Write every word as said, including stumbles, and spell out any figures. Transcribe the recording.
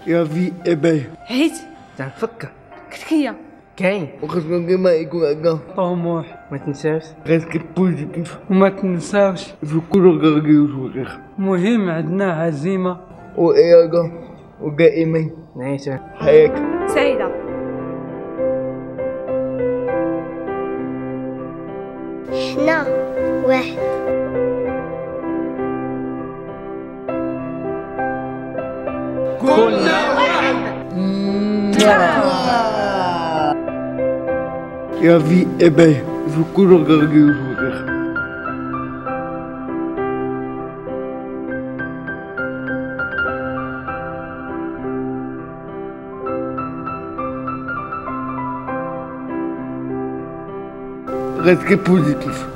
يا في ابي حيت تنفكر قلت هي كاين وخصنا كيما يكون هكا طموح ما تنساوش غير بوزيتيف وما تنساوش في كل غير وغير مهم عندنا عزيمة وإياك ودائما نعيشها حياك سعيدة. حنا واحد. كلنا يا في ابي في كل غير وغير غير بوزيتيف